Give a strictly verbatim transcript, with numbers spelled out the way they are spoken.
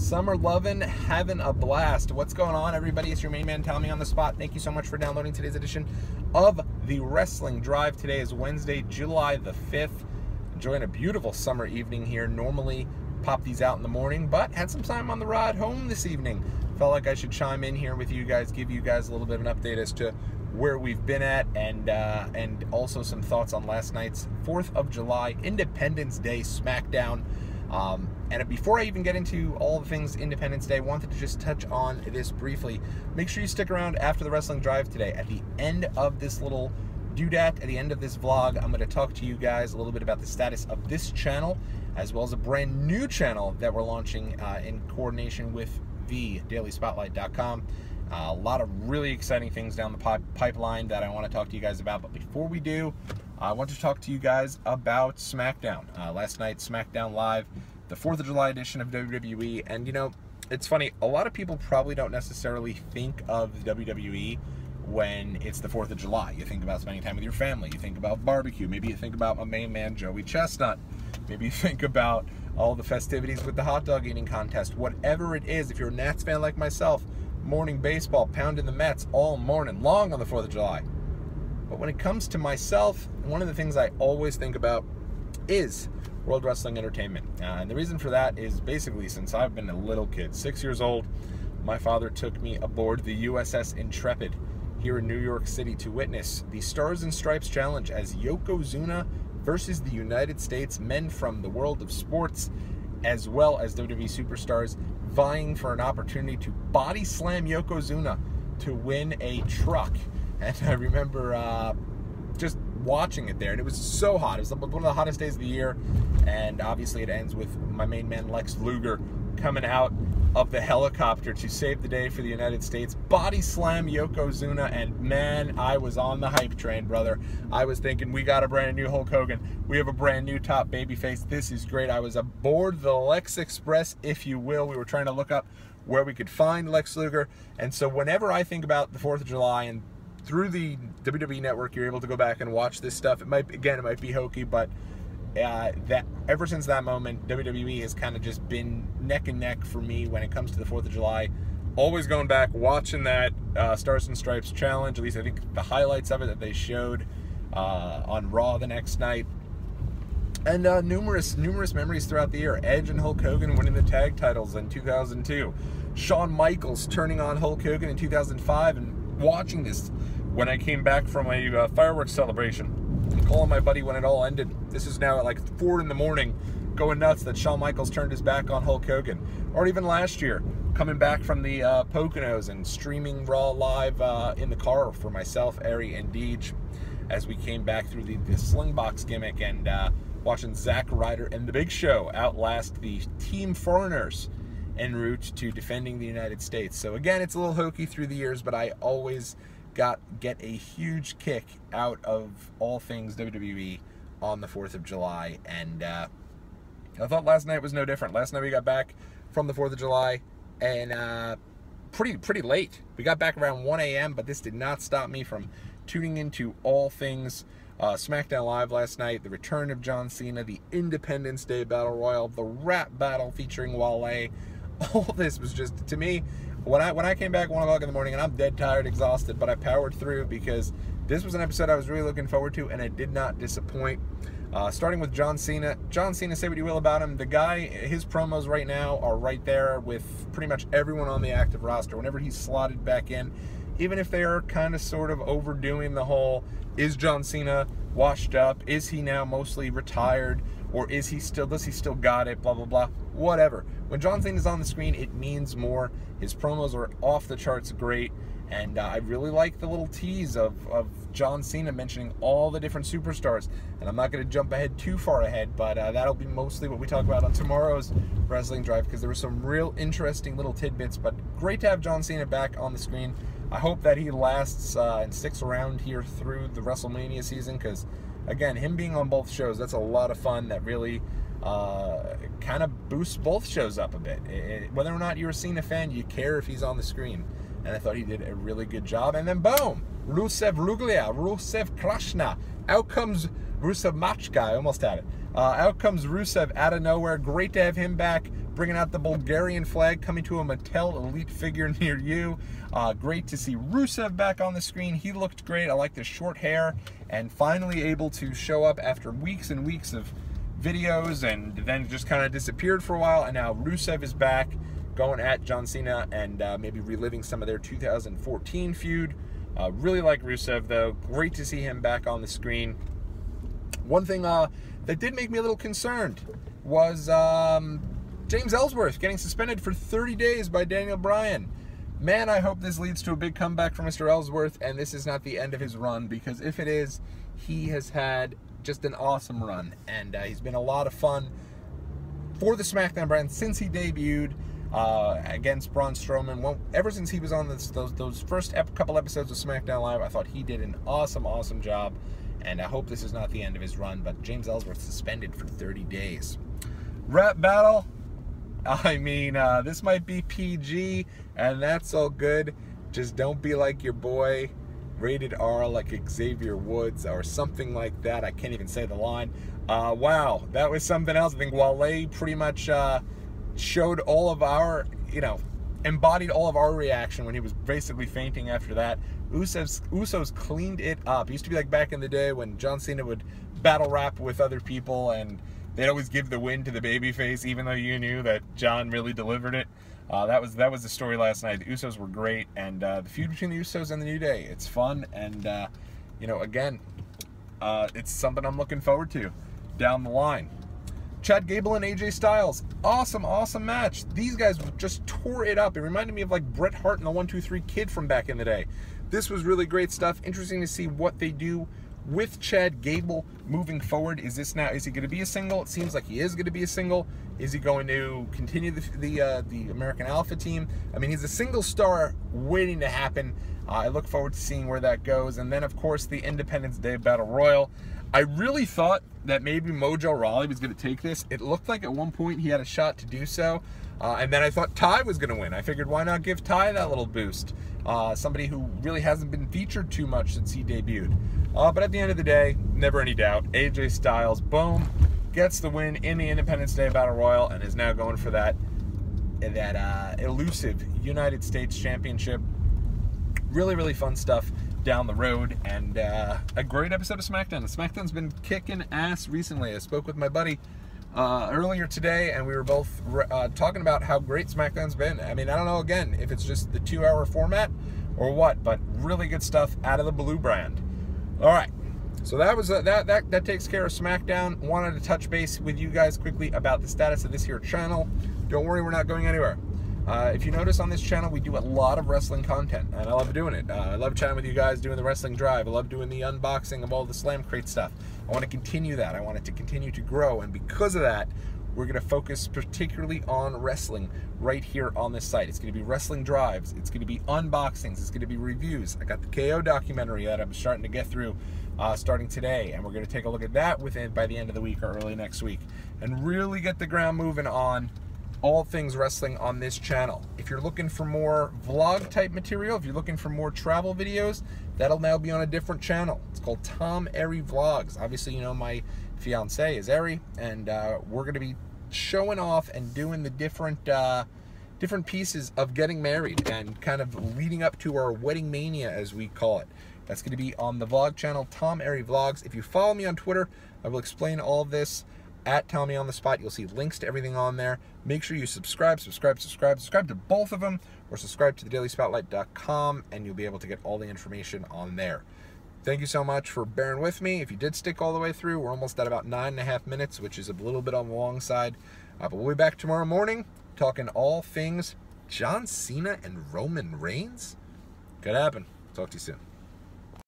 Summer lovin', having a blast. What's going on, everybody? It's your main man, Tommy, on the spot. Thank you so much for downloading today's edition of the Wrestling Drive. Today is Wednesday, July the fifth. Enjoying a beautiful summer evening here. Normally pop these out in the morning, but had some time on the ride home this evening. Felt like I should chime in here with you guys, give you guys a little bit of an update as to where we've been at, and uh, and also some thoughts on last night's fourth of July Independence Day Smackdown. Um, and before I even get into all the things Independence Day, I wanted to just touch on this briefly. Make sure you stick around after the Wrestling Drive today. At the end of this little doodad, at the end of this vlog, I'm going to talk to you guys a little bit about the status of this channel, as well as a brand new channel that we're launching uh, in coordination with the daily spotlight dot com. Uh, a lot of really exciting things down the pip pipeline that I want to talk to you guys about. But before we do, I want to talk to you guys about SmackDown. Uh, last night, SmackDown Live, the fourth of July edition of W W E. And, you know, it's funny, a lot of people probably don't necessarily think of W W E when it's the fourth of July. You think about spending time with your family. You think about barbecue. Maybe you think about my main man, Joey Chestnut. Maybe you think about all the festivities with the hot dog eating contest. Whatever it is, if you're a Nats fan like myself, morning baseball, pounding the Mets all morning long on the fourth of July. But when it comes to myself, one of the things I always think about is World Wrestling Entertainment. Uh, and the reason for that is basically since I've been a little kid, six years old, my father took me aboard the U S S Intrepid here in New York City to witness the Stars and Stripes Challenge as Yokozuna versus the United States men from the world of sports, as well as W W E superstars, vying for an opportunity to body slam Yokozuna to win a truck. And I remember uh, just watching it there, and it was so hot. It was one of the hottest days of the year, and obviously it ends with my main man Lex Luger coming out of the helicopter to save the day for the United States, body slam Yokozuna, and man, I was on the hype train, brother. I was thinking, we got a brand new Hulk Hogan. We have a brand new top babyface. This is great. I was aboard the Lex Express, if you will. We were trying to look up where we could find Lex Luger, and so whenever I think about the fourth of July, and through the W W E Network, you're able to go back and watch this stuff. It might, again, it might be hokey, but Uh, that ever since that moment, W W E has kind of just been neck and neck for me when it comes to the fourth of July. Always going back, watching that uh, Stars and Stripes challenge, at least I think the highlights of it that they showed uh, on Raw the next night. And uh, numerous, numerous memories throughout the year. Edge and Hulk Hogan winning the tag titles in two thousand two. Shawn Michaels turning on Hulk Hogan in two thousand five, and watching this when I came back from a uh, fireworks celebration. And calling my buddy when it all ended. This is now at like four in the morning, going nuts that Shawn Michaels turned his back on Hulk Hogan. Or even last year, coming back from the uh, Poconos and streaming Raw live uh, in the car for myself, Ari, and Deej, as we came back through the, the Slingbox gimmick, and uh, watching Zack Ryder and The Big Show outlast the Team Foreigners en route to defending the United States. So again, it's a little hokey through the years, but I always got get a huge kick out of all things W W E on the fourth of July, and uh, I thought last night was no different. Last night we got back from the fourth of July, and uh, pretty pretty late. We got back around one A M, but this did not stop me from tuning into all things uh, SmackDown Live last night, the return of John Cena, the Independence Day Battle Royal, the rap battle featuring Wale. All this was just, to me, When I when I came back one o'clock in the morning, and I'm dead tired, exhausted, but I powered through because this was an episode I was really looking forward to, and it did not disappoint. Uh, starting with John Cena. John Cena, say what you will about him. The guy, his promos right now are right there with pretty much everyone on the active roster. Whenever he's slotted back in, even if they are kind of sort of overdoing the whole, is John Cena washed up? Is he now mostly retired? Or is he still, does he still got it? Blah, blah, blah. Whatever. When John Cena's on the screen, it means more. His promos are off the charts great. And uh, I really like the little tease of, of John Cena mentioning all the different superstars. And I'm not going to jump ahead too far ahead, but uh, that'll be mostly what we talk about on tomorrow's Wrestling Drive, because there were some real interesting little tidbits. But great to have John Cena back on the screen. I hope that he lasts uh, and sticks around here through the WrestleMania season, because again, him being on both shows, that's a lot of fun. That really uh, kind of boosts both shows up a bit. It, it, whether or not you're a Cena fan, you care if he's on the screen. And I thought he did a really good job. And then boom, Rusev Ruglia, Rusev Krishna. Out comes Rusev Machka, I almost had it. Uh, out comes Rusev out of nowhere. Great to have him back, bringing out the Bulgarian flag, coming to a Mattel Elite figure near you. Uh, great to see Rusev back on the screen. He looked great. I like the short hair, and finally able to show up after weeks and weeks of videos, and then just kind of disappeared for a while. And now Rusev is back, going at John Cena, and uh, maybe reliving some of their two thousand fourteen feud. Uh, really like Rusev, though. Great to see him back on the screen. One thing uh, that did make me a little concerned was um, James Ellsworth getting suspended for thirty days by Daniel Bryan. Man, I hope this leads to a big comeback for Mister Ellsworth, and this is not the end of his run, because if it is, he has had just an awesome run, and uh, he's been a lot of fun for the SmackDown brand since he debuted uh, against Braun Strowman. Well, ever since he was on this, those, those first ep couple episodes of SmackDown Live, I thought he did an awesome, awesome job, and I hope this is not the end of his run, but James Ellsworth suspended for thirty days. Rap battle. I mean, uh, this might be P G, and that's all good. Just don't be like your boy, rated R, like Xavier Woods, or something like that. I can't even say the line. Uh, wow, that was something else. I think Wale pretty much uh, showed all of our, you know, embodied all of our reaction when he was basically fainting after that. Usos, Usos cleaned it up. It used to be like back in the day when John Cena would battle rap with other people, and they'd always give the win to the babyface, even though you knew that John really delivered it. Uh, that was that was the story last night. The Usos were great, and uh, the feud between the Usos and the New Day, it's fun, and uh, you know, again, uh, it's something I'm looking forward to down the line. Chad Gable and A J Styles, awesome, awesome match. These guys just tore it up. It reminded me of like Bret Hart and the one two three Kid from back in the day. This was really great stuff. Interesting to see what they do with Chad Gable moving forward. Is this now, is he going to be a single? It seems like he is going to be a single. Is he going to continue the the, uh, the American Alpha team? I mean, he's a single star waiting to happen. Uh, I look forward to seeing where that goes. And then, of course, the Independence Day Battle Royal. I really thought that maybe Mojo Rawley was going to take this. It looked like at one point he had a shot to do so. Uh, and then I thought Ty was going to win. I figured, why not give Ty that little boost? Uh, somebody who really hasn't been featured too much since he debuted. Uh, but at the end of the day, never any doubt, A J Styles, boom, gets the win in the Independence Day Battle Royal, and is now going for that, that uh, elusive United States Championship. Really, really fun stuff down the road, and uh, a great episode of SmackDown. SmackDown's been kicking ass recently. I spoke with my buddy uh, earlier today, and we were both uh, talking about how great SmackDown's been. I mean, I don't know, again, if it's just the two-hour format or what, but really good stuff out of the Blue brand. All right, so that was uh, that that that takes care of SmackDown. Wanted to touch base with you guys quickly about the status of this here channel. Don't worry, we're not going anywhere. Uh, if you notice on this channel, we do a lot of wrestling content, and I love doing it. Uh, I love chatting with you guys, doing the wrestling drive. I love doing the unboxing of all the Slam Crate stuff. I want to continue that. I want it to continue to grow, and because of that, we're going to focus particularly on wrestling right here on this site. It's going to be wrestling drives. It's going to be unboxings. It's going to be reviews. I got the K O documentary that I'm starting to get through uh, starting today, and we're going to take a look at that within by the end of the week or early next week, and really get the ground moving on all things wrestling on this channel. If you're looking for more vlog type material, if you're looking for more travel videos, that'll now be on a different channel. It's called Tom Airy Vlogs. Obviously, you know my fiance is Airy, and uh, we're going to be showing off and doing the different uh, different pieces of getting married and kind of leading up to our wedding mania, as we call it. That's going to be on the vlog channel, Tom Airy Vlogs. If you follow me on Twitter, I will explain all of this at Tommy on the Spot. You'll see links to everything on there. Make sure you subscribe, subscribe, subscribe, subscribe to both of them, or subscribe to the daily spotlight dot com, and you'll be able to get all the information on there. Thank you so much for bearing with me. If you did stick all the way through, we're almost at about nine and a half minutes, which is a little bit on the long side. Uh, but we'll be back tomorrow morning talking all things John Cena and Roman Reigns. Could happen. Talk to you soon.